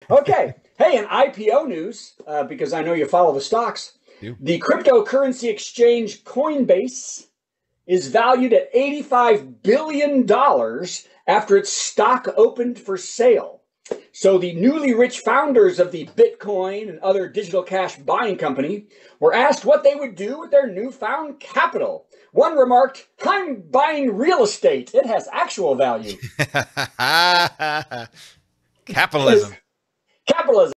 Okay. Hey, in IPO news, because I know you follow the stocks, You. the cryptocurrency exchange Coinbase is valued at $85 billion after its stock opened for sale. So the newly rich founders of the Bitcoin and other digital cash buying company were asked what they would do with their newfound capital. One remarked, "I'm buying real estate. It has actual value." Capitalism. Capitalism.